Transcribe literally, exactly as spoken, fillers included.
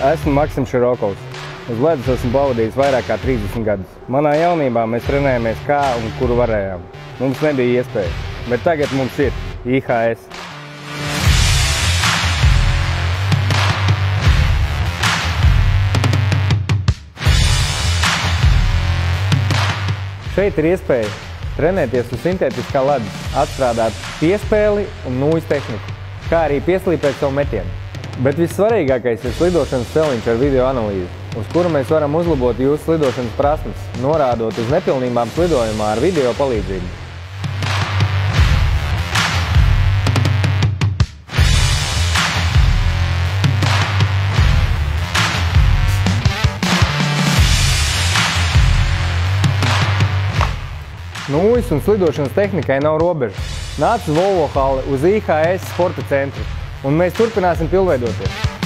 Esmu Maksims Širokovs. Uz ledus esmu pavadījis vairāk kā trīsdesmit gadus. Manā jaunībā mēs trenējamies kā un kuru varējām. Mums nebija iespēja, bet tagad mums ir I H S. Šeit ir iespēja trenēties uz sintētiskā ledus, atstrādāt piespēli un nūjas tehniku, kā arī pieslīpēt savu metienu. Bet vissvarīgākais ir slidošanas celiņš ar video analīzi, uz kuru mēs varam uzlabot jūsu slidošanas prasmes, norādot uz nepilnībām slidojumā ar video palīdzību. Nūjas un slidošanas tehnikai nav robežu. Nāc uz Volvo halli uz I H S sporta centru, un mēs turpināsim pilnveidoties.